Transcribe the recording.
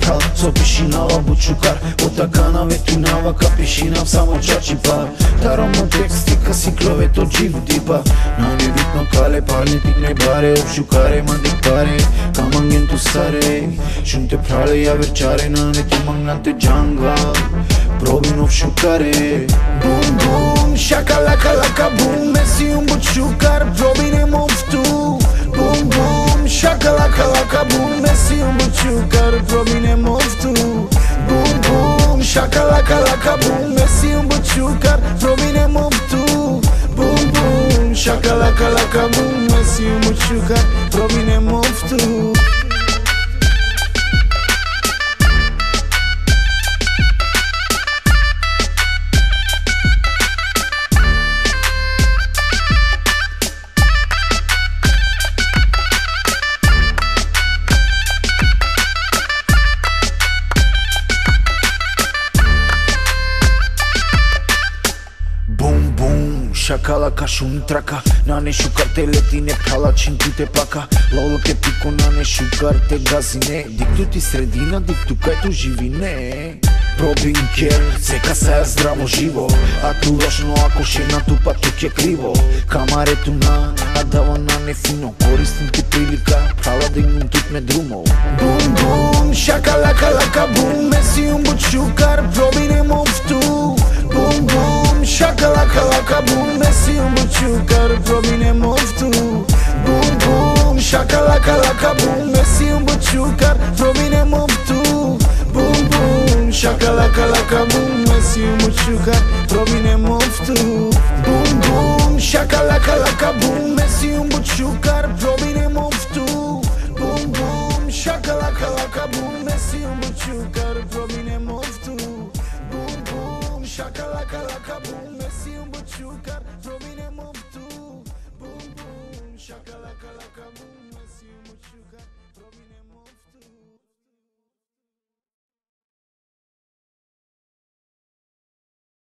kal co pishinava bučukar Otakana vetinava ka pishinav samo čačipar Taromo tekstika si klove to dživ dipa Na nevitno kale palne tikne bare Obšukare mandik pare Kamangen tu sare Shunte prale ja verčare Na neti mangnante džanga Probin obšukare Bum bum Shakalaka laka bum Mesi bučukar Probine moftu Bum bum Shakalaka laka bum Mesi bučukar Probine moftu Bum bum Shakalaka laka bum Mesi bučukar Probine moftu Bum bum Shakalaka laka bum Mesi bučukar Probine moftu Shakalaka shumtraka Nane shukarte letine palačin tu te paka Lolke piko nane shukarte gazine Dik tu ti sredina, dik tu kaj tu živine Probim kjer, ceka se je zdravo živo A tu važno ako šena tu pa tuk je krivo Kamare tu na, a dava nane fino Koristim ti prilika, prala dignum tut me drumov Bum bum, shakalaka laka bum Mesi bučukar, probine moftu Bum bum, shakalaka laka bum Mesi bučukar, probine moftu Bum bum, shakalaka laka bum Mesi bučukar, probine moftu Bum bum, shakalaka laka bum Mesi bučukar, probine moftu Bum bum, shakalaka laka bum Mesi bučukar, probine moftu Bum bum, shakalaka laka bum Mesi bučukar, probine moftu Bum bum, shakalaka laka bum Mesi bučukar